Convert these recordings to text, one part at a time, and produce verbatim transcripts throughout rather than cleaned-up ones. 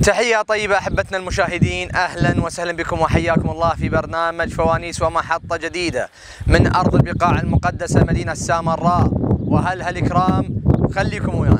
تحية طيبة أحبتنا المشاهدين، أهلا وسهلا بكم وحياكم الله في برنامج فوانيس ومحطة جديدة من أرض البقاع المقدسة مدينة سامراء. وهل هالإكرام خليكم ويانا.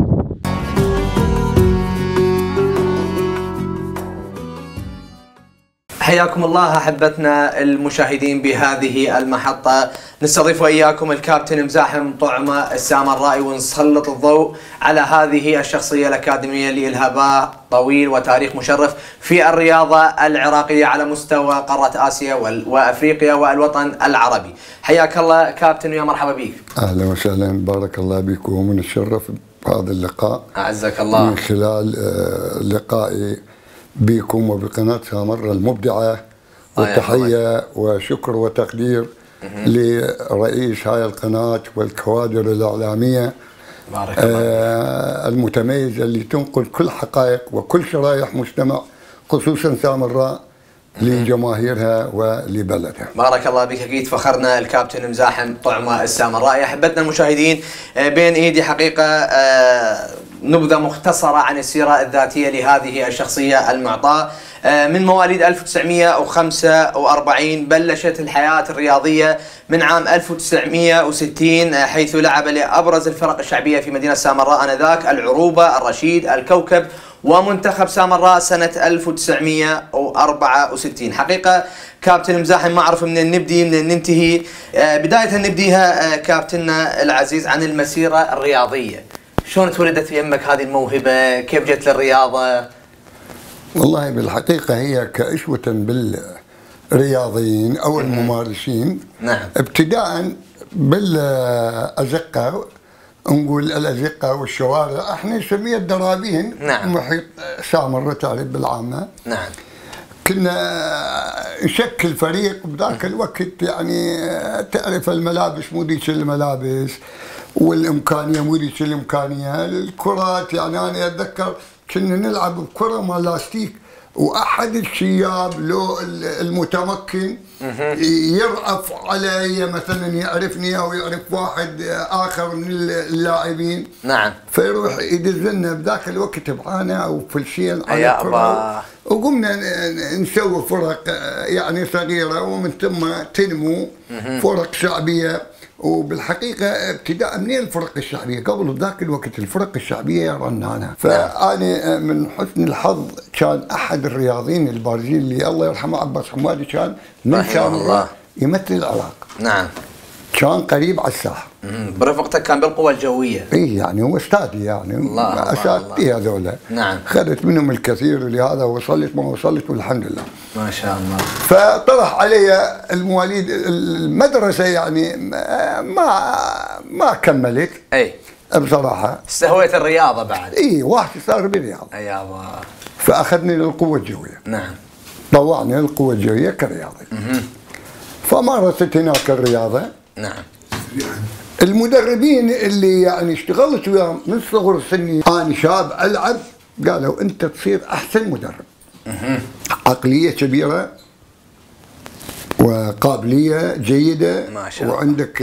حياكم الله أحبتنا المشاهدين بهذه المحطة. نستضيف وإياكم الكابتن مزاحم طعمة السامرائي ونسلط الضوء على هذه الشخصية الأكاديمية اللي لها باع طويل وتاريخ مشرف في الرياضة العراقية على مستوى قارة آسيا وأفريقيا والوطن العربي. حياك الله كابتن ويا مرحبا بك. أهلا وسهلا، بارك الله بكم ونتشرف بهذا اللقاء. أعزك الله. من خلال لقائي بكم وبقناة سامراء المبدعة، وتحية وشكر وتقدير لرئيس هاي القناة والكوادر الإعلامية بارك الله آه المتميزة اللي تنقل كل حقائق وكل شرائح مجتمع خصوصا سامراء لجماهيرها ولبلدها. بارك الله بك. اكيد فخرنا الكابتن مزاحم طعمة السامرائي. احبتنا المشاهدين، بين ايدي حقيقه نبذه مختصره عن السيره الذاتيه لهذه الشخصيه المعطاء. من مواليد ألف وتسعمئة وخمسة وأربعين، بلشت الحياه الرياضيه من عام ألف وتسعمئة وستين، حيث لعب لابرز الفرق الشعبيه في مدينه سامراء انذاك، العروبه، الرشيد، الكوكب، ومنتخب سامراء سنة ألف وتسعمئة وأربعة وستين. حقيقة كابتن مزاحم ما أعرف من نبدي من ننتهي. بداية نبديها كابتننا العزيز عن المسيرة الرياضية. شلون تولدت في يمك هذه الموهبة؟ كيف جت للرياضة؟ والله بالحقيقة هي كأسوة بالرياضيين أو الممارسين. نعم. ابتداء بالأزقة، نقول الأزقة والشوارع، احنا نسميها الدرابين. نعم. محيط سامراء تعرف بالعامة. نعم. كنا نشكل فريق بذاك الوقت، يعني تعرف الملابس مو ديش الملابس والإمكانية مو ديش الإمكانية، الكرات يعني أنا أتذكر كنا نلعب بكرة مال لاستيك، واحد الشياب لو المتمكن يرأف علي مثلا، يعرفني او يعرف واحد اخر من اللاعبين. نعم. فيروح يدزلنا بذاك الوقت بعانه او فلشين على الكره، وقمنا نسوي فرق يعني صغيره، ومن ثم تنمو فرق شعبيه. وبالحقيقة ابتداء من الفرق الشعبية، قبل ذاك الوقت الفرق الشعبية رنانة. فأنا من حسن الحظ كان أحد الرياضيين البارزين اللي الله يرحمه عباس حمادي، كان من سامراء يمثل العراق. نعم. كان قريب على الساحة. برفقتك كان بالقوى الجوية. اي يعني هو استاذي، يعني اساتذتي هذولا. نعم. خذت منهم الكثير، ولهذا وصلت ما وصلت والحمد لله. ما شاء الله. فطرح علي المواليد المدرسة، يعني ما ما كملت. اي بصراحة استهويت الرياضة بعد. اي واحد صار بالرياضة. اي يابا. فاخذني للقوة الجوية. نعم. طوعني للقوة الجوية كرياضي. فمارست هناك الرياضة. نعم. المدربين اللي يعني اشتغلت وياهم من صغر سني، انا شاب العب، قالوا انت تصير احسن مدرب. عقليه كبيره وقابليه جيده، ما شاء الله. وعندك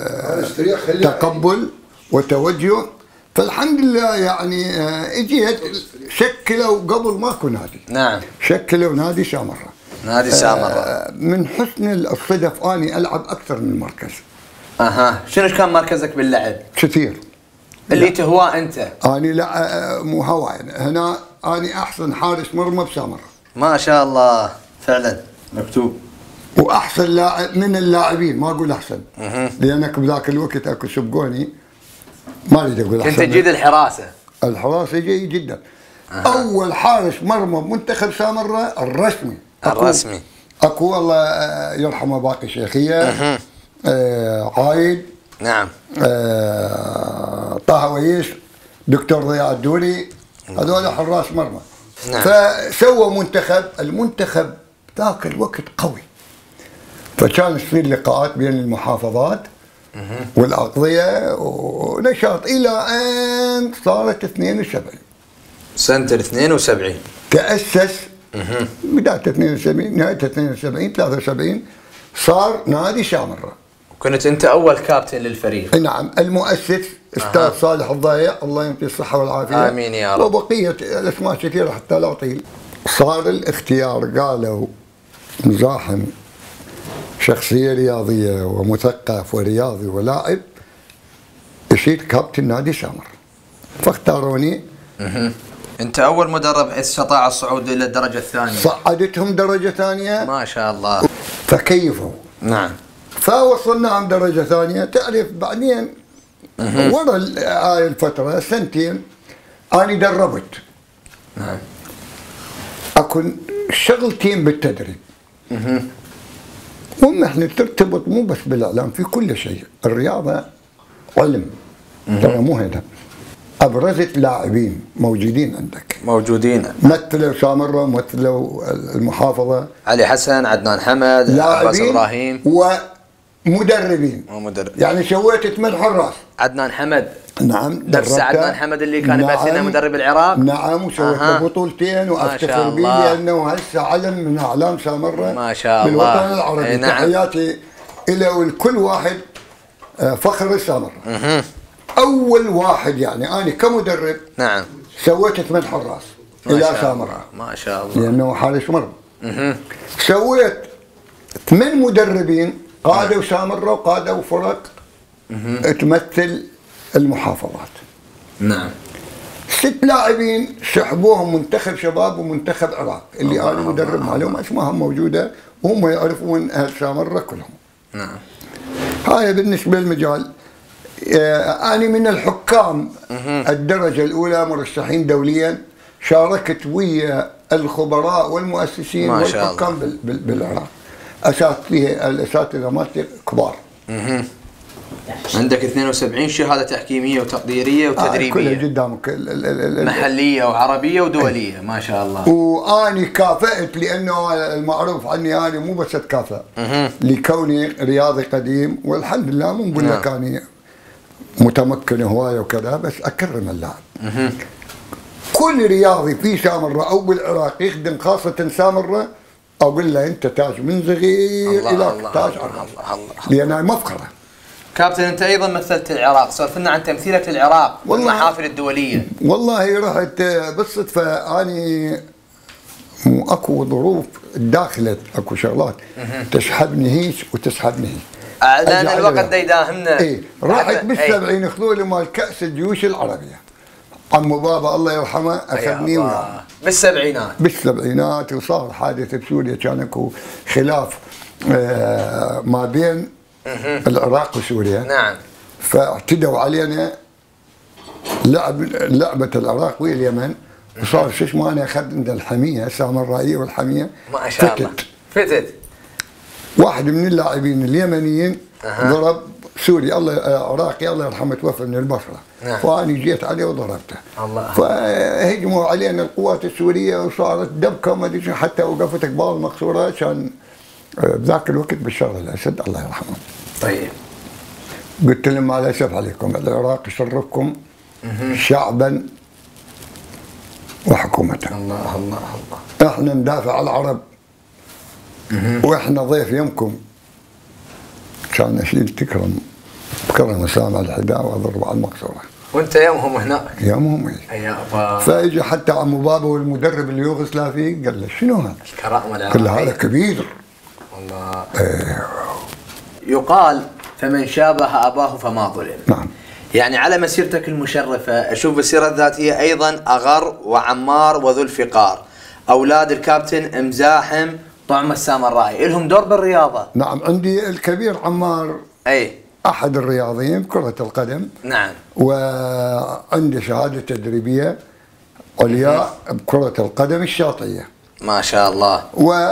تقبل وتوجه. فالحمد لله يعني اجيت شكلوا قبل ماكو نادي. نعم. شكلوا نادي سامراء. نادي سامراء. من حسن الصدف اني العب اكثر من مركز. اها، شنو كان مركزك باللعب؟ كثير. اللي لا. تهواه انت؟ اني لا مو هواي، هنا اني احسن حارس مرمى بسامراء. ما شاء الله، فعلا مكتوب. واحسن لاعب من اللاعبين، ما اقول احسن. أه. لانك بذاك الوقت اكو سبقوني، ما اريد اقول احسن. كنت تجيد الحراسه؟ الحراسه جيد جدا. أه. اول حارس مرمى بمنتخب سامراء الرسمي. أكو الرسمي. اكو الله يرحمه باقي شيخيه. أه. آه عايد. نعم. آه طه ويش، دكتور ضياء الدولي، هذول حراس مرمى. نعم. فسووا منتخب، المنتخب ذاك الوقت قوي، فكان تصير لقاءات بين المحافظات والأقضية ونشاط إلى أن صارت اثنين وسبعين. سنة اثنين وسبعين تأسس. بداية اثنين وسبعين، نهاية اثنين وسبعين، ثلاثة وسبعين صار نادي سامراء. كنت انت اول كابتن للفريق. نعم، المؤسس استاذ أه. صالح الضايع الله يعطيه الصحه والعافيه. امين يا رب. وبقيه الاسماء كثيره حتى لا اطيل. صار الاختيار، قالوا مزاحم شخصيه رياضيه ومثقف ورياضي ولاعب يصير كابتن نادي سامر، فاختاروني. اها. انت اول مدرب استطاع الصعود الى الدرجه الثانيه. صعدتهم درجه ثانيه. ما شاء الله. فكيفوا. نعم. فوصلناهم درجه ثانيه. تعرف بعدين ورا هاي الفتره سنتين انا دربت. نعم. اكون شغلتين بالتدريب. اها. هم احنا ترتبط مو بس بالاعلام، في كل شيء، الرياضه علم ترى مو هنا. ابرزت لاعبين موجودين عندك، موجودين مثلوا سامره، مثلوا المحافظه، علي حسن، عدنان حمد، عباس ابراهيم، ومدربين. ومدرب. يعني سويت ثمان حراس. عدنان حمد. نعم. نفس عدنان حمد اللي كان يمثلنا. نعم. مدرب العراق. نعم. وسويت له بطولتين وافتخر به لانه هسه علم من اعلام سامره ما شاء الله بالوطن العربي. نعم. تحياتي الى ولكل واحد فخر السامره. اها. اول واحد يعني انا كمدرب. نعم. سويت ثمان حراس الى سامره. ما شاء الله. لانه حارس مرمى. اها. سويت ثمان مدربين قادوا سامره وقادوا فرق تمثل المحافظات. نعم. ست لاعبين سحبوهم منتخب شباب ومنتخب عراق اللي انا مدرب عليهم، اسمائهم موجوده وهم يعرفون اهل سامره كلهم. نعم. هاي بالنسبه للمجال. آه انا من الحكام الدرجه الاولى مرشحين دوليا، شاركت ويا الخبراء والمؤسسين والحكام بال بال بالعراق. اساتذه الاساتذه مالتي كبار. اها. عندك اثنين وسبعين شهاده تحكيميه وتقديريه وتدريبيه. آه كلها قدامك. محليه وعربيه ودوليه. ما شاء الله. واني كافأت لانه المعروف عني انا مو بس اتكافئ لكوني رياضي قديم، والحمد لله مو بقول لك اني متمكن هوايه وكذا، بس اكرم اللاعب. كل رياضي في سامره او بالعراق يخدم خاصه سامره اقول له انت تاج من صغير الى تاج عراق، لان مفخره. كابتن انت ايضا مثلت العراق، سولف لنا عن تمثيلك للعراق والمحافل الدوليه. والله رحت بالصدفه، اني مو اكو ظروف داخلت، اكو شغلات تسحبني هيك وتسحبني هيك. لان الوقت دا يداهمنا. اي رحت بالسبعين خذولي مال كاس الجيوش العربيه. عمو بابا الله يرحمه اخذني وياه بالسبعينات. بالسبعينات وصار حادث بسوريا، كان اكو خلاف آه ما بين العراق وسوريا. نعم. فاعتدوا علينا لعب لعبه العراق واليمن، وصار شو اسمه انا اخذت عند الحميه السامرائيه والحميه. ما شاء الله. فتت. واحد من اللاعبين اليمنيين أه. ضرب سوري الله عراقي الله يرحمه توفى من البصره. نعم. فاني جيت عليه وضربته. الله. فهجموا علينا القوات السوريه وصارت دبكه وما ادري حتى وقفت قبال مقصوره. كان بذاك الوقت بشار الاسد الله يرحمه. طيب. قلت لهم ما الاسف عليكم، العراق يشرفكم شعبا وحكومه. الله الله الله. احنا ندافع على العرب واحنا ضيف يمكم. كان اشيل تكرم بكرم سامع الحداء واضرب على المقصوره. وانت يومهم هناك؟ يومهم اي. يا ابا. فاجى حتى عمو بابا والمدرب اليوغوسلافي قال له شنو هذا؟ الكرامه العراقيه. قال له هذا كبير. والله. ايه. يقال فمن شابه اباه فما ظلم. نعم. يعني على مسيرتك المشرفه اشوف السيره الذاتيه ايضا اغر وعمار وذو الفقار، اولاد الكابتن مزاحم طعم السامرائي، لهم دور بالرياضه. نعم. عندي الكبير عمار اي احد الرياضيين كرة القدم. نعم. وعندي شهادة تدريبية عليا بكرة القدم الشاطئية. ما شاء الله.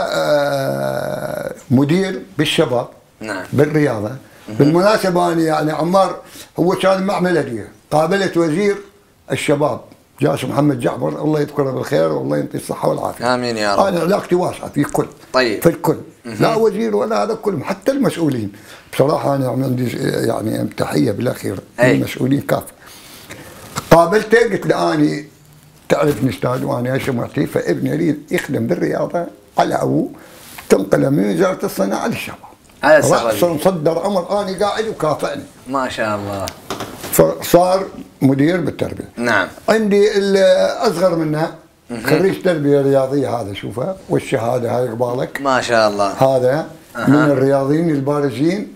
ومدير بالشباب. نعم. بالرياضة. بالمناسبة أنا يعني عمار هو كان معمل هدية، قابلت وزير الشباب جاسم محمد جعفر الله يذكره بالخير والله يعطيه الصحة والعافية. آمين يا رب. أنا علاقتي واسعة في الكل. طيب. في الكل. لا وزير ولا هذا كلهم حتى المسؤولين. بصراحة أنا عندي يعني تحية بالأخير للمسؤولين كافة. قابلته قلت له أنا تعرفني أستاذ وأنا إيش معطيه، فابني يريد يخدم بالرياضة على أبوه، تنقله من وزارة الصناعة للشباب. رأسا صدر أمر، أنا قاعد وكافئني ما شاء الله. فصار مدير بالتربية. نعم. عندي الأصغر منها خريج تربية رياضية، هذا شوفها والشهادة هاي قبالك ما شاء الله. هذا أه. من الرياضيين البارزين،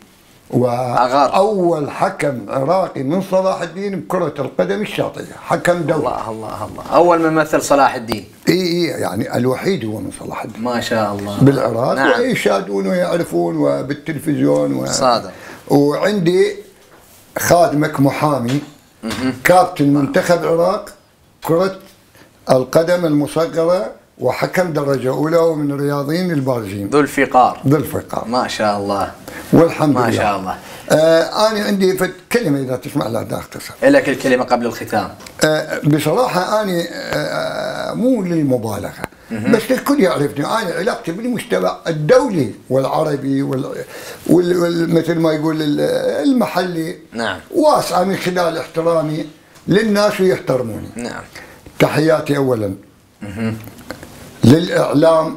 وأول حكم عراقي من صلاح الدين بكرة القدم الشاطئة، حكم دولي. الله الله الله، أول من مثل صلاح الدين. اي اي يعني الوحيد هو من صلاح الدين ما شاء الله بالعراق. نعم. ويشاهدون ويعرفون وبالتلفزيون و... صادق. وعندي خادمك محامي كابتن منتخب العراق كرة القدم المصغرة وحكم درجة أولى ومن الرياضيين البارزين. ذو الفقار. ذو الفقار. ما شاء الله. والحمد ما لله. شاء الله. آه أنا عندي كلمة إذا تسمع لها دا أختصر. لك الكلمة قبل الختام. آه بصراحة أنا آه مو للمبالغة، بس الكل يعرفني. أنا علاقتي بالمجتمع الدولي والعربي وال, وال... وال... مثل ما يقول المحلي. نعم. واسعة من خلال احترامي للناس ويحترموني. نعم. تحياتي أولا مه. للإعلام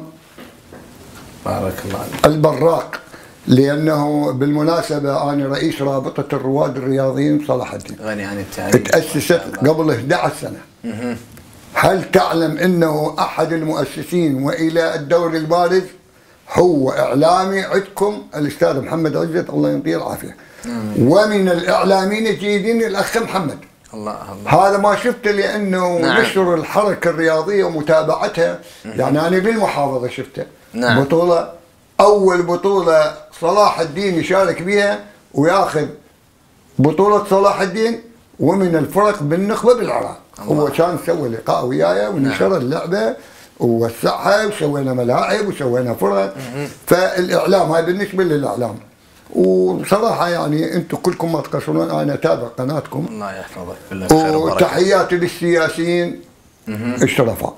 بارك الله عليك. البراق، لأنه بالمناسبة أنا رئيس رابطة الرواد الرياضيين صلاح الدين. غني عن التعريف. تأسست قبل إحدى عشرة سنة. مه. هل تعلم أنه أحد المؤسسين وإلى الدور البارز هو إعلامي عندكم الأستاذ محمد عزت الله يعطيه العافية. مم. ومن الإعلاميين الجيدين الأخ محمد. الله الله. هذا ما شفته لأنه نعم. نشر الحركة الرياضية ومتابعتها. مم. يعني أنا بالمحافظة شفته. نعم. بطولة أول بطولة صلاح الدين يشارك بها وياخذ بطولة صلاح الدين ومن الفرق بالنخبة بالعراق. الله. هو كان سوى لقاء وياي ونشر نعم. اللعبة ووسعها وسوينا ملاعب وسوينا فرق. فالإعلام هاي بالنسبة للإعلام. وبصراحة يعني أنتم كلكم ما تقصرون، أنا أتابع قناتكم. الله يحفظك بالله خير وبركة. وتحياتي للسياسيين الشرفاء.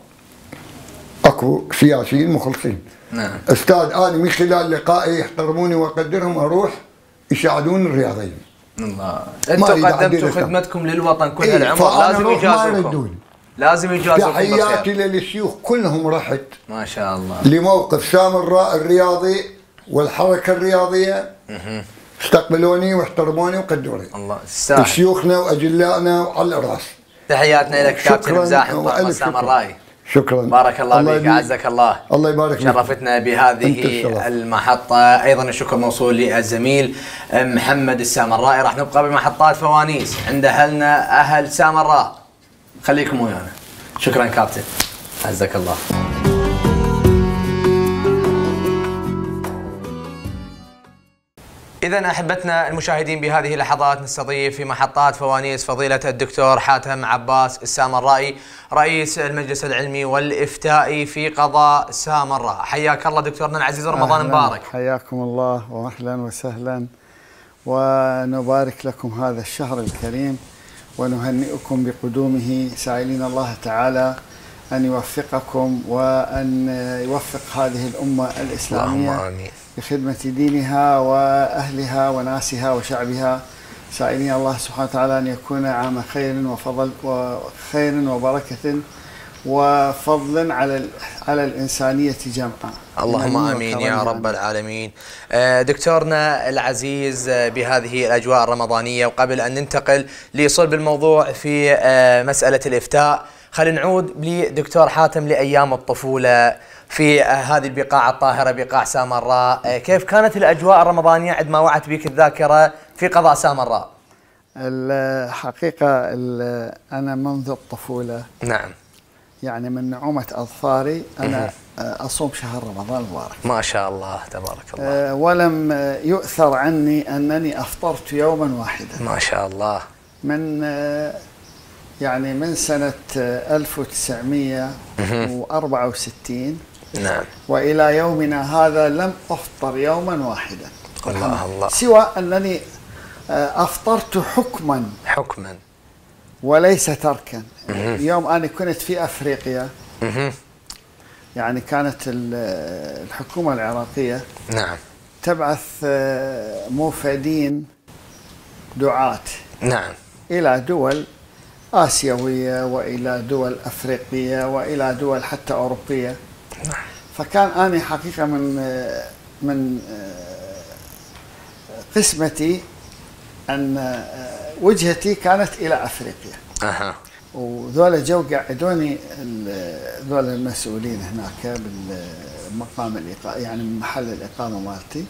أكو سياسيين مخلصين. نعم. أستاذ أنا من خلال لقائي يحترموني وأقدرهم أروح يساعدون الرياضيين. الله. أنتم قدمتوا خدمتكم للوطن كل هالعمر. إيه لازم يجازوكم. لازم يجازوكم. تحياتي للشيوخ كلهم رحت. ما شاء الله. لموقف سامراء الرياضي والحركة الرياضية. مه. استقبلوني واحترموني وقدروني. الله يستاهل. شيوخنا وأجلائنا وعلى الرأس. تحياتنا لك كابتن مزاحم طعمة سامرائي. شكرا. بارك الله, الله فيك. اعزك الله. الله يبارك فيك. شرفتنا بهذه المحطة. ايضا الشكر موصول للزميل محمد السامرائي. راح نبقى بمحطات فوانيس عند اهلنا اهل سامراء. خليكم ويانا. شكرا كابتن. اعزك الله. إذا أحبتنا المشاهدين بهذه اللحظات نستضيف في محطات فوانيس فضيلة الدكتور حاتم عباس السامرائي رئيس المجلس العلمي والإفتائي في قضاء سامراء. حياك الله دكتورنا العزيز، رمضان مبارك. حياكم الله وأهلا وسهلا، ونبارك لكم هذا الشهر الكريم ونهنئكم بقدومه، سائلين الله تعالى أن يوفقكم وأن يوفق هذه الأمة الإسلامية آمين. بخدمة دينها وأهلها وناسها وشعبها، سائلين الله سبحانه وتعالى أن يكون عام خير وفضل وخير وبركة وفضل على على الإنسانية جمعاء. اللهم آمين يا رب العالمين. دكتورنا العزيز بهذه الأجواء الرمضانية، وقبل أن ننتقل لصلب الموضوع في مسألة الإفتاء، خلينا نعود لدكتور حاتم لأيام الطفولة في هذه البقاع الطاهرة بقاع سامراء. كيف كانت الأجواء الرمضانية عندما وعت بك الذاكرة في قضاء سامراء؟ الحقيقة أنا منذ الطفولة نعم يعني من نعومة أظفاري أنا أصوم شهر رمضان المبارك. ما شاء الله تبارك الله. ولم يؤثر عني أنني أفطرت يوما واحدا. ما شاء الله. من يعني من سنة ألف وتسعمئة وأربعة وستين نعم وإلى يومنا هذا لم أفطر يوما واحدا. الله الله. سوى أنني أفطرت حكما حكما وليس تركا. يوم أنا كنت في أفريقيا يعني كانت الحكومة العراقية نعم تبعث موفدين دعاة نعم إلى دول آسيوية وإلى دول أفريقية وإلى دول حتى أوروبية. فكان أنا حقيقة من من قسمتي أن وجهتي كانت إلى أفريقيا. أها. وذولا جو قعدوني ذولا المسؤولين هناك بالمقام الإقامة، يعني محل الإقامة مالتي.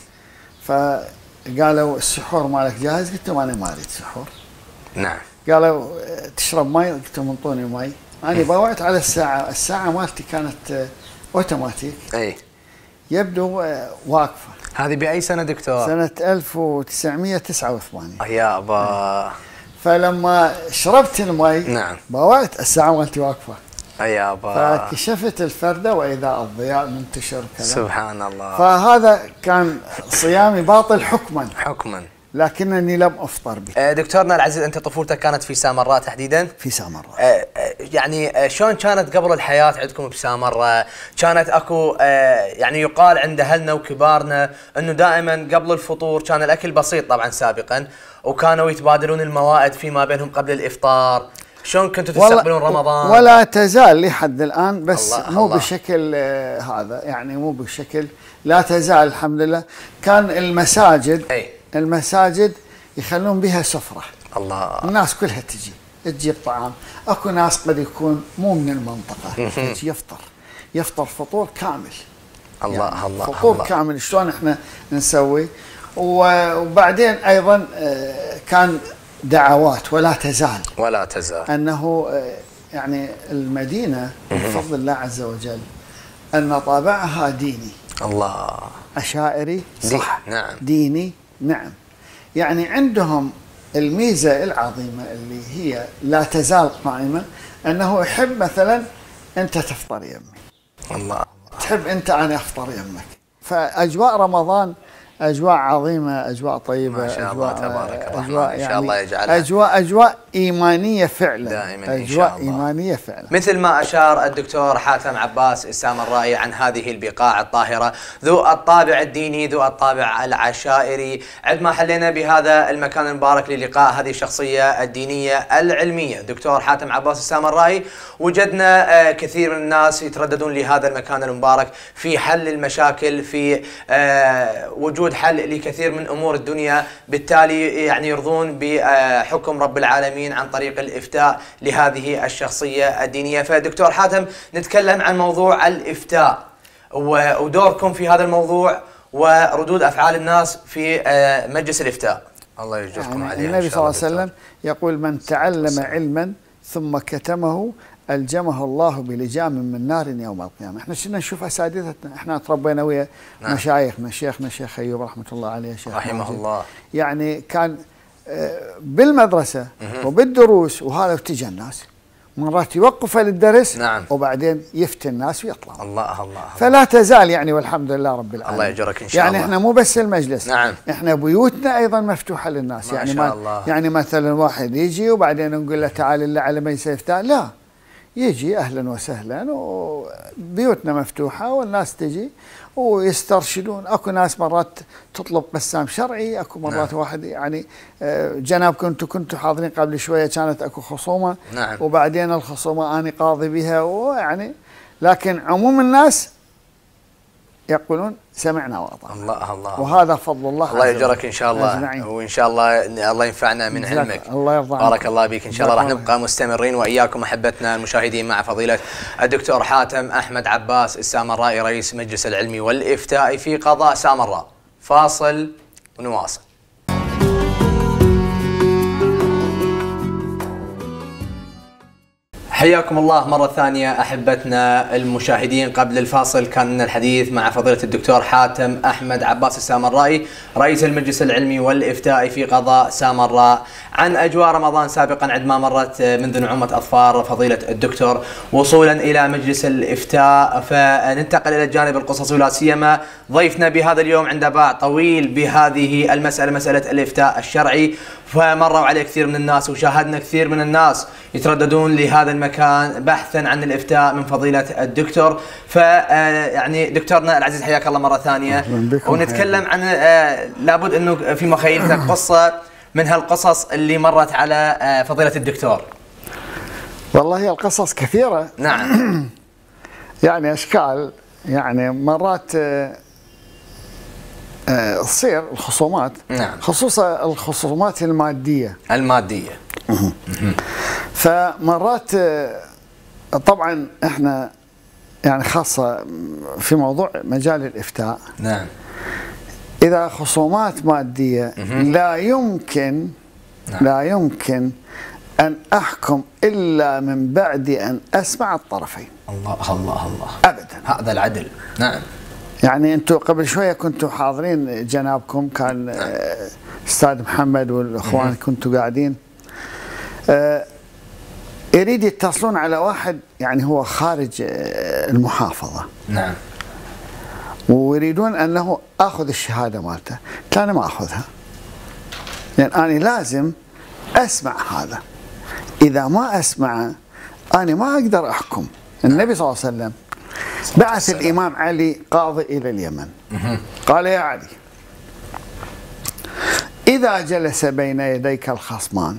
فقالوا السحور مالك جاهز؟ قلت لهم أنا ما أريد سحور. نعم. قالوا تشرب مي؟ قلت لهم انطوني مي. أنا باوعت على الساعة، الساعة مالتي كانت أوتوماتيك. أي. يبدو واقفة. هذه بأي سنة دكتور؟ سنة ألف وتسعمئة وتسعة وثمانين. يا أبا. فلما شربت المي نعم باوعت الساعة مالتي واقفة. يا أبا. فكشفت الفردة وإذا الضياء منتشر كذا. سبحان الله. فهذا كان صيامي باطل حكما. حكما. لكنني لم أفطر به. دكتورنا العزيز، أنت طفولتك كانت في سامراء تحديدا؟ في سامراء. يعني شلون كانت قبل الحياة عندكم بسامراء؟ كانت اكو يعني يقال عند اهلنا وكبارنا انه دائما قبل الفطور كان الاكل بسيط طبعا سابقا، وكانوا يتبادلون الموائد فيما بينهم قبل الافطار. شلون كنتوا تستقبلون رمضان؟ ولا تزال لحد الان، بس الله مو الله. بشكل هذا، يعني مو بشكل، لا تزال الحمد لله. كان المساجد أي. المساجد يخلون بها سفرة، الله، الناس كلها تجي تجيب طعام. اكو ناس قد يكون مو من المنطقة تجي يفطر يفطر فطور كامل. الله يعني الله فطور الله. كامل. شلون احنا نسوي؟ وبعدين ايضا كان دعوات، ولا تزال ولا تزال انه يعني المدينة بفضل الله عز وجل ان طابعها ديني. الله. عشائري صح. دي. نعم. ديني نعم. يعني عندهم الميزة العظيمة اللي هي لا تزال قائمة، أنه يحب مثلا أنت تفطر يمي، الله، تحب أنت أنا أفطر يمك. فأجواء رمضان أجواء عظيمة، أجواء طيبة، ما شاء أجواء الله تبارك الرحمن. أجواء إن شاء يعني الله يجعلها أجواء أجواء إيمانية فعلا، دائما أجواء إن شاء الله. إيمانية فعلا. مثل ما أشار الدكتور حاتم عباس السامرائي عن هذه البقاع الطاهرة ذو الطابع الديني، ذو الطابع العشائري. عندما حلينا بهذا المكان المبارك للقاء هذه الشخصية الدينية العلمية دكتور حاتم عباس السامرائي، وجدنا كثير من الناس يترددون لهذا المكان المبارك في حل المشاكل، في وجود حل لكثير من أمور الدنيا، بالتالي يعني يرضون بحكم رب العالمين عن طريق الإفتاء لهذه الشخصية الدينية. فدكتور حاتم، نتكلم عن موضوع الإفتاء ودوركم في هذا الموضوع وردود أفعال الناس في مجلس الإفتاء. الله يجزاكم عليه. النبي صلى الله عليه وسلم يقول: من تعلم علما ثم كتمه ألجمه الله بلجام من نار يوم القيامة. احنا شنا نشوف اساتذتنا، احنا تربينا ويا نعم. مشايخنا، شيخنا شيخ ايوب رحمه الله عليه، شيخ رحمه ماجد. الله، يعني كان بالمدرسه وبالدروس وهذا، وتجي الناس مرات يوقف للدرس نعم. وبعدين يفتي الناس ويطلع. الله الله. فلا تزال يعني، والحمد لله رب العالمين. الله يجرك ان شاء يعني الله. احنا مو بس المجلس، نعم. احنا بيوتنا ايضا مفتوحه للناس. ما يعني شاء ما الله. يعني مثلا واحد يجي وبعدين نقول له تعال الله على مجلس الافتاء، لا، يجي اهلا وسهلا، وبيوتنا مفتوحه والناس تجي ويسترشدون. اكو ناس مرات تطلب قسام شرعي، اكو مرات نعم. واحد يعني جناب كنتوا كنتوا حاضرين قبل شويه، كانت اكو خصومه نعم. وبعدين الخصومه انا قاضي بها، ويعني لكن عموم الناس يقولون سمعنا وأطعنا. الله الله. وهذا فضل الله. الله يجرك ان شاء الله أجمعين. وان شاء الله الله ينفعنا من علمك. الله يرضى عنك. بارك الله بك. ان شاء الله راح نبقى مستمرين واياكم احبتنا المشاهدين مع فضيله الدكتور حاتم احمد عباس السامرائي رئيس مجلس العلمي والافتاء في قضاء سامراء. فاصل ونواصل. حياكم الله مرة ثانية أحبتنا المشاهدين. قبل الفاصل كان لنا الحديث مع فضيلة الدكتور حاتم أحمد عباس السامرائي رئيس المجلس العلمي والإفتاء في قضاء سامراء عن أجواء رمضان سابقا عندما مرت منذ نعومة أظفار فضيلة الدكتور وصولا إلى مجلس الإفتاء. فننتقل إلى الجانب القصصي، ولا سيما ضيفنا بهذا اليوم عنده باع طويل بهذه المسألة، مسألة الإفتاء الشرعي. فمروا عليه كثير من الناس وشاهدنا كثير من الناس يترددون لهذا المكان بحثا عن الإفتاء من فضيلة الدكتور. ف يعني دكتورنا العزيز حياك الله مرة ثانية، ونتكلم عن لابد أنه في مخيلتك قصة من هالقصص اللي مرت على فضيلة الدكتور. والله هي القصص كثيرة. نعم. يعني أشكال، يعني مرات آه، تصير الخصومات، نعم. خصوصا الخصومات المادية المادية. فمرات آه، طبعا احنا يعني خاصة في موضوع مجال الإفتاء، نعم. إذا خصومات مادية لا يمكن نعم. لا يمكن أن أحكم إلا من بعد أن أسمع الطرفين. الله الله الله. أبدا. هذا العدل. نعم. يعني أنتم قبل شوية كنتوا حاضرين جنابكم، كان نعم. آه، أستاذ محمد والأخوان كنتوا قاعدين، آه، يريد يتصلون على واحد يعني هو خارج آه، المحافظة. نعم. ويريدون أنه أخذ الشهادة مالته. كان أنا ما أخذها، لأن يعني أنا لازم أسمع هذا. إذا ما أسمع أنا ما أقدر أحكم. النبي صلى الله عليه وسلم بعث الإمام علي قاضي إلى اليمن، قال: يا علي، إذا جلس بين يديك الخصمان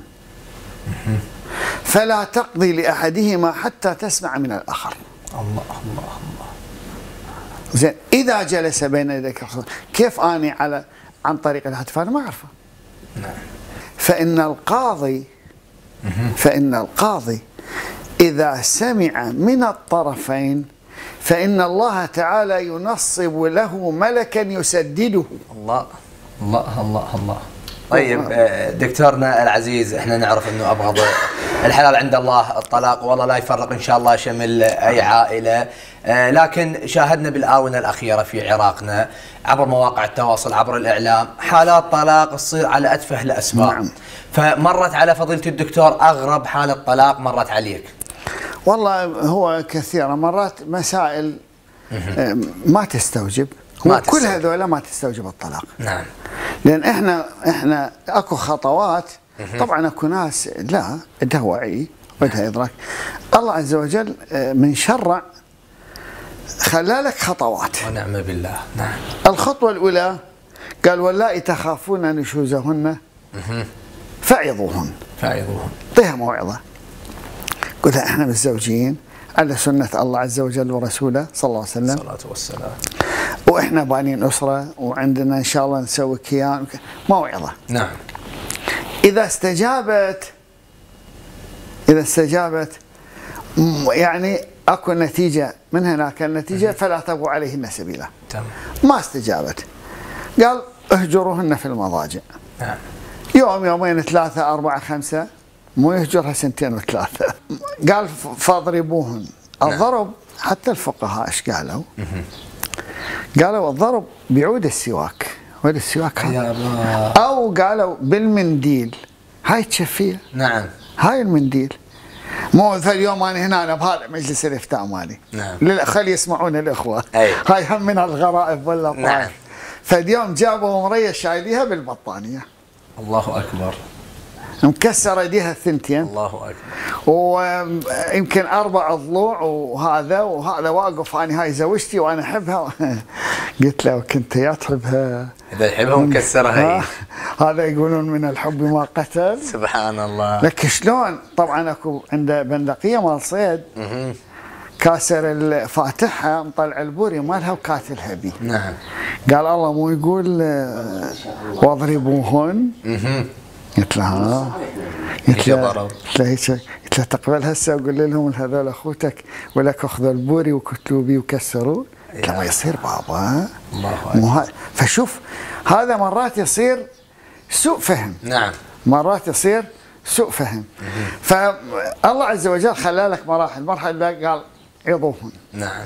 فلا تقضي لأحدهما حتى تسمع من الآخر. الله الله الله. زين، إذا جلس بين يديك الخصمان، كيف أني على عن طريق الهاتف؟ أنا ما أعرفه. نعم. فإن القاضي فإن القاضي إذا سمع من الطرفين فإن الله تعالى ينصب له ملكا يسدده. الله الله الله الله. طيب دكتورنا العزيز، احنا نعرف انه ابغض الحلال عند الله الطلاق، والله لا يفرق ان شاء الله شمل اي عائله، لكن شاهدنا بالاونه الاخيره في عراقنا عبر مواقع التواصل عبر الاعلام حالات طلاق تصير على اتفه الاسباب. نعم. فمرت على فضيله الدكتور اغرب حاله طلاق مرت عليك؟ والله هو كثيرا، مرات مسائل ما تستوجب، ما كل تستوجب. هذول ما تستوجب الطلاق. نعم. لأن احنا احنا اكو خطوات، طبعا اكو ناس لا عندها وعي وعندها ادراك. الله عز وجل من شرع خلالك خطوات. ونعم بالله. نعم. الخطوة الأولى قال: واللائي تخافون نشوزهن فعظوهن. فعظوهن. اعطيها موعظة. قلها احنا متزوجين على سنة الله عز وجل ورسوله صلى الله عليه وسلم، الصلاة والسلام، واحنا بانين أسرة وعندنا ان شاء الله نسوي كيان. موعظة. نعم. إذا استجابت إذا استجابت يعني اكو نتيجة من هناك النتيجة، فلا تبغوا عليهن سبيلا. تمام. ما استجابت قال: اهجروهن في المضاجع. نعم. يوم يومين ثلاثة أربعة خمسة، مو يهجرها سنتين وثلاثة. قال: فاضربوهن. الضرب حتى الفقهاء ايش قالوا؟ قالوا الضرب بعود السواك، عود السواك هذا، او قالوا بالمنديل، هاي تشفيه. نعم. هاي المنديل، مو مثل اليوم انا هنا انا بهذا مجلس الافتاء مالي. نعم. خلي يسمعون الاخوه. أي. هاي هم من الغرائب واللطائف. نعم. فاليوم جابوا مريه شايليها بالبطانيه. الله اكبر. مكسر ايديها الثنتين. الله اكبر. ويمكن اربع ضلوع، وهذا وهذا واقف. انا هاي زوجتي وانا احبها. قلت له: كنت يا تحبها؟ اذا يحبها مكسرها هي. هذا يقولون من الحب ما قتل. سبحان الله. لك شلون؟ طبعا اكو عنده بندقيه مال صيد، كاسر الفاتحه مطلع البوري مالها وكاتلها بي. نعم. قال: الله مو يقول واضربوهن؟ قلت له: ها. قلت له قلت له قلت له تقبل هسه وقول لهم هذول اخوتك ولك اخذوا البوري وكتلوا بي وكسروا؟ قلت له: ما يصير بابا. الله اكبر. فشوف، هذا مرات يصير سوء فهم. نعم. مرات يصير سوء فهم. فالله عز وجل خلى لك مراحل. المرحله قال: عظوهن. نعم.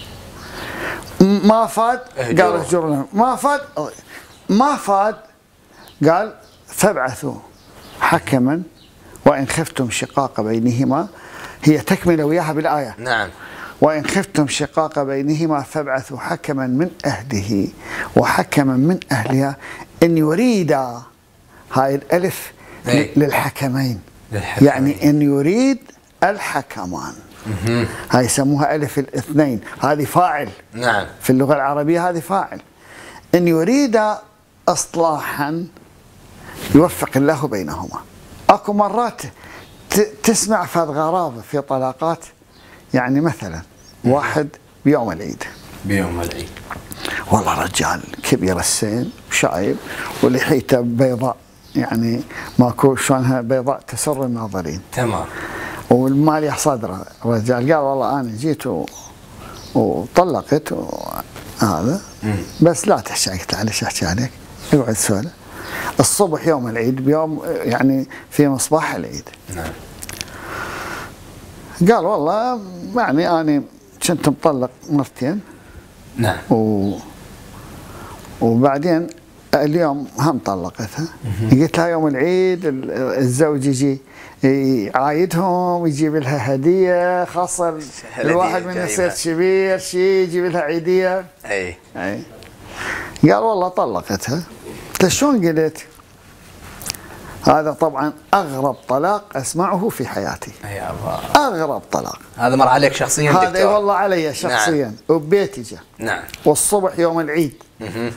ما فاد قال: اهجروا لهم. ما فاد ما فاد قال: فابعثوا حكما وإن خفتم شقاق بينهما. هي تكمل وياها بالآية. نعم. وإن خفتم شقاق بينهما فابعثوا حكما من أهله وحكما من أهلها إن يريدا. هاي الألف أي. للحكمين. للحكمين. يعني إن يريد الحكمان. هاي يسموها ألف الاثنين، هذه فاعل. نعم. في اللغة العربية هذه فاعل. إن يريد إصلاحا يوفق الله بينهما. اكو مرات تسمع فهذ غرابه في طلاقات. يعني مثلا واحد بيوم العيد بيوم العيد والله رجال كبير السن شايب ولحيته بيضاء، يعني ماكو شلونها بيضاء تسر الناظرين. تمام. والمالح صدره الرجال، قال والله انا جيت و... وطلقت وهذا بس لا تحكي، قلت له ليش احكي عليك؟ اقعد سولف. الصبح يوم العيد بيوم يعني في مصباح العيد. نعم. قال والله يعني انا كنت مطلق مرتين. نعم. و وبعدين اليوم هم طلقتها. قلت لها يوم العيد الزوج يجي يعايدهم ويجيب لها هديه خاصه، الواحد من يصير كبير شيء يجيب لها عيديه. اي اي. قال والله طلقتها. قلت شلون قلت؟ هذا طبعا اغرب طلاق اسمعه في حياتي. يا الله. اغرب طلاق. هذا مر عليك شخصيا دكتور؟ هذا والله علي شخصيا. نعم. وببيتي جاء. نعم. والصبح يوم العيد. مه.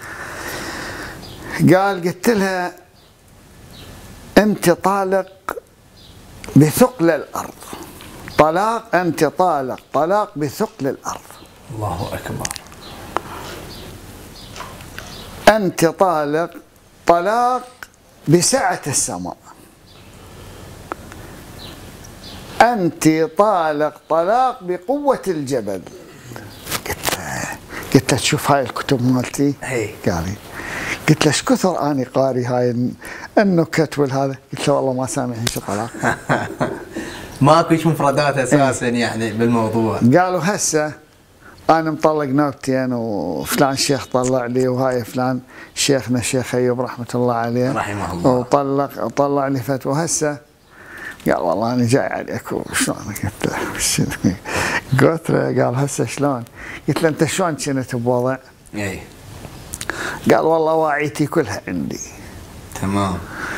قال قلت لها انت طالق بثقل الارض، طلاق انت طالق طلاق بثقل الارض. الله اكبر. انت طالق طلاق بسعة السماء، انت طالق طلاق بقوة الجبل. قلت له قلت له تشوف هاي الكتب مالتي؟ قال لي. قلت له ايش كثر اني قاري هاي النكت والهذا؟ قلت له والله ما سامعين شو طلاق. ماكو هيك مفردات اساسا يعني بالموضوع. قالوا هسه انا مطلق نوبتين وفلان شيخ طلع لي، وهاي فلان شيخنا الشيخ ايوب رحمه الله عليه رحمه الله وطلق طلع لي فتوى. هسه قال والله انا جاي عليك وشلون؟ قلت له قلت له قال هسه شلون؟ قلت له انت شلون كنت بوضع؟ اي. قال والله واعيتي كلها عندي. تمام.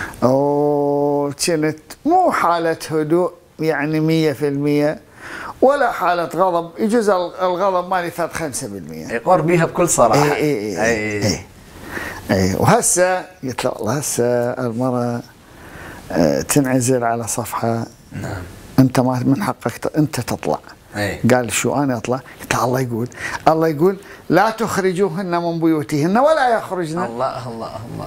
وكنت مو حالة هدوء يعني مية في المية ولا حالة غضب، يجوز الغضب مالي فات خمسة بالمية. يقر بيها بكل صراحة. اي اي اي, أي. اي. وهسه قلت له والله هسه المرة تنعزل على صفحة. نعم. انت ما من حقك انت تطلع. أي. قال شو انا اطلع؟ قلت الله يقول الله يقول لا تخرجوهن من بيوتهن ولا يخرجن. الله الله الله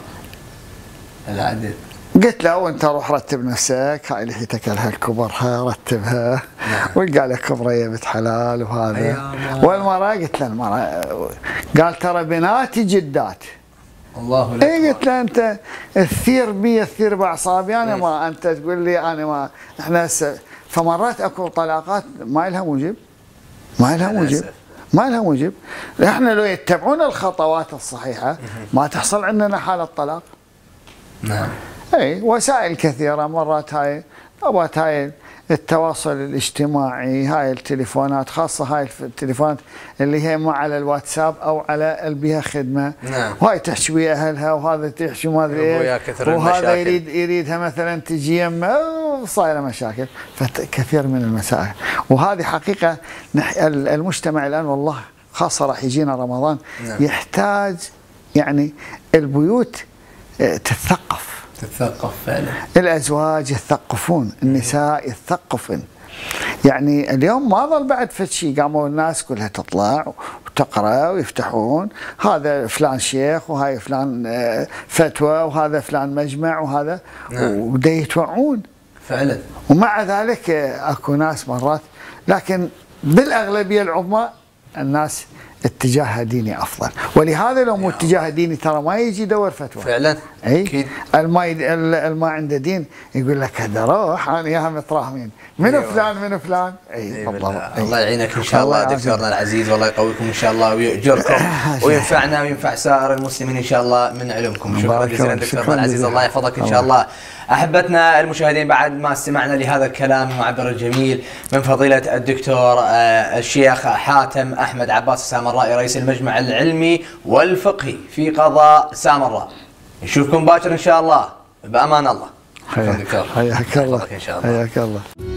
العدل. قلت له وانت روح رتب نفسك، هاي لحيتك لها الكبر ها رتبها. نعم. وقال لك كبريه بنت حلال وهذا. والمراه قلت له المراه قال ترى بناتي جدات. الله لك. اي قلت له انت الثير بي الثير باعصابي، انا ما انت تقول لي انا ما احنا هسه. فمرات اكو طلاقات ما لها موجب، ما لها موجب، ما لها موجب. احنا لو يتبعون الخطوات الصحيحه ما تحصل عندنا حاله طلاق. نعم. اي وسائل كثيره مرات هاي مرات هاي التواصل الاجتماعي، هاي التليفونات خاصه هاي التليفونات اللي هي ما على الواتساب او على البيها خدمه. نعم. وهاي تحكي ويا اهلها وهذا تحكي ما ادري ايه، وهذا يريد يريدها مثلا تجي يمه وصايره مشاكل، فكثير من المسائل. وهذه حقيقه المجتمع الان والله خاصه راح يجينا رمضان. نعم. يحتاج يعني البيوت تتثقف. تتثقف فعلا. الازواج يتثقفون، النساء يتثقفن. يعني اليوم ما ظل بعد فد شيء، قاموا الناس كلها تطلع وتقرا ويفتحون هذا فلان شيخ وهاي فلان فتوى وهذا فلان مجمع وهذا. نعم. ودا يتوعون فعلا. ومع ذلك اكو ناس مرات، لكن بالاغلبيه العظمى الناس اتجاهها ديني افضل، ولهذا لو مو اتجاه ديني ترى ما يجي يدور فتوى. فعلا. اي اكيد. الما الما عنده دين يقول لك هذا روح انا اياها متراهمين منو فلان منو فلان. اي بالضبط. الله يعينك ان شاء الله دكتورنا العزيز، والله يقويكم ان شاء الله ويؤجركم وينفعنا وينفع سائر المسلمين ان شاء الله من علمكم. شكرا جزيلا دكتورنا العزيز، الله يحفظك ان شاء الله. احبتنا المشاهدين، بعد ما استمعنا لهذا الكلام المعبر الجميل من فضيله الدكتور الشيخ حاتم احمد عباس السامرائي رئيس المجمع العلمي والفقهي في قضاء سامراء، نشوفكم باكر ان شاء الله. بامان الله. حياك الله. حياك الله.